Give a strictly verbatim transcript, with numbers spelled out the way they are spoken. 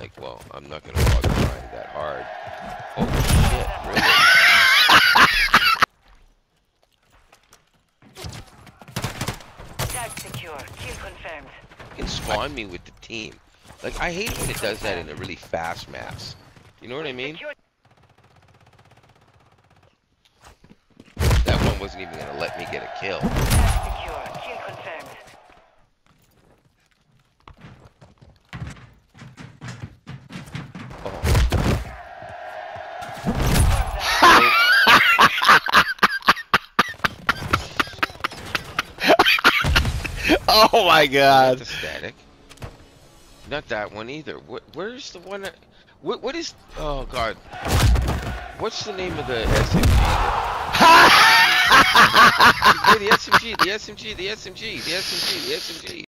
like, well, I'm not gonna bother trying that hard. Holy shit, really? Tag secure. Kill confirmed. You can spawn me with the team. Like, I hate when it does that in the really fast maps. You know what I mean? That one wasn't even gonna let me get a kill. Tag secure. Kill confirmed. Oh my god. Not the static. Not that one either. What, where's the one that, what, what is, oh god. What's the name of the S M G? Yeah, the S M G, the S M G, the S M G, the S M G, the S M G.